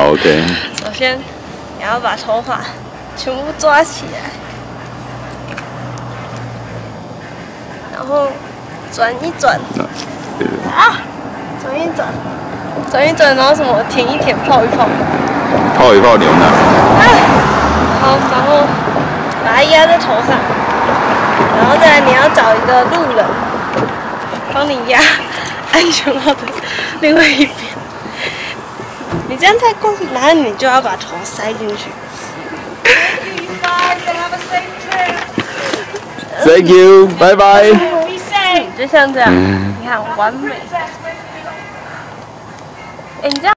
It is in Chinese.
好 ，OK。 首先，你要把头发全部抓起来，然后转一转，转一转，转一转，然后什么舔一舔，泡一泡， 泡一泡牛奶。 好，然后把它压在头上，然后再来你要找一个路人帮你压安全帽的另外一边。你这样太过分，然后你就要把头塞进去。 Thank you， 拜拜。 就像这样，你看完美。哎，你这样。